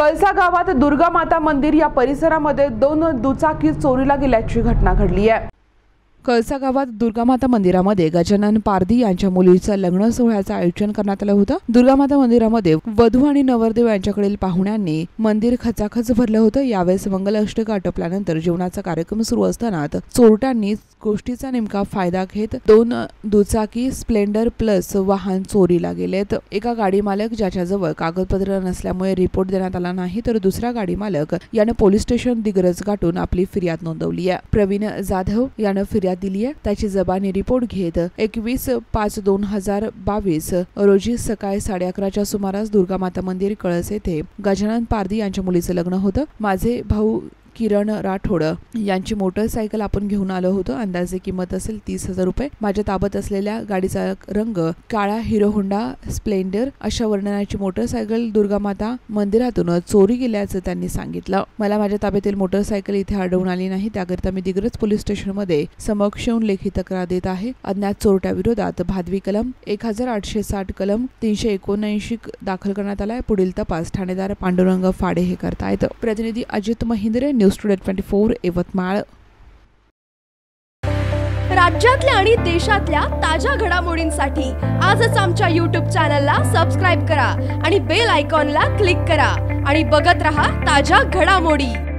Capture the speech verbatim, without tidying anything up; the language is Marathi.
कळसा गावात दुर्गा माता मंदिर या परिसरामध्ये दोन दुचाकी चोरीला गेल्याची घटना घडली आहे। कळसा गावात दुर्गामाता मंदिरामध्ये गजानन पारधी यांच्या मुलीचं लग्न सोहळ्याचं आयोजन करण्यात आलं होतं। दुर्गामाता मंदिरामध्ये वधू आणि नवरदेव यांच्याकडील पाहुण्यांनी मंदिर खचाखच भरलं होतं। यावेळेस मंगलाष्टक आटोपल्यानंतर जेवणाचा कार्यक्रम सुरू असताना चोरट्यांनी गोष्टीचा नेमका फायदा घेत दोन दुचाकी स्प्लेंडर प्लस वाहन चोरीला गेलेत। एका गाडी मालक ज्याच्याजवळ कागदपत्र नसल्यामुळे रिपोर्ट देण्यात आला नाही, तर दुसरा गाडी मालक याने पोलीस स्टेशन दिग्रज गाठून आपली फिर्याद नोंदवली आहे। प्रवीण जाधव याने फिर्याद दिली आहे। त्याची जबानी रिपोर्ट घेत एकवीस पाच दोन हजार बावीस रोजी सकाळी साडे अकराच्या सुमारास दुर्गामाता मंदिर कळस येथे गजानन पारधी यांच्या मुलीचं लग्न होतं। माझे भाऊ किरण राठोड यांची मोटरसायकल आपण घेऊन आलो होतो। अंदाजे किंमत असेल तीस हजार रुपये। माझ्या ताब्यात असलेल्या गाडीचा रंग काळा हिरो होंडा स्प्लेंडर अशा वर्णनाची मोटरसायकल दुर्गामाता मंदिरातून चोरी गेल्याचं त्यांनी सांगितलं। मला माझ्या ताब्यातील मोटरसायकल इथे आढळून आली नाही, त्याकरिता मी दिग्रज पोलीस स्टेशन मध्ये समक्ष येऊन लेखी तक्रार देत आहे। अज्ञात चोरट्या विरोधात भादवी कलम एक हजार आठशे साठ कलम तीनशे एकोणऐंशी दाखल करण्यात आलाय। पुढील तपास ठाणेदार पांडुरंग फाडे हे करतायत। प्रतिनिधी अजित महिंद्रे, न्यूज टुडे चोवीस यवतमाळ। राज्यातल्या आणि देशातल्या ताज्या घडामोडींसाठी आजच आमच्या यूट्यूब चॅनलला सबस्क्राइब करा आणि बेल आयकॉनला क्लिक करा आणि बघत रहा ताज्या घडामोडी।